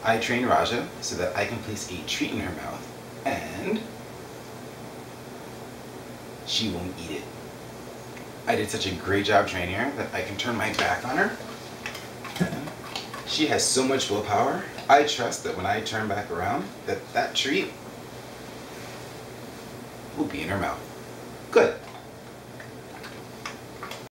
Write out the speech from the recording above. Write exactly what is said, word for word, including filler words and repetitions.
I train Raja so that I can place a treat in her mouth and she won't eat it. I did such a great job training her that I can turn my back on her. And she has so much willpower. I trust that when I turn back around, that that treat will be in her mouth. Good.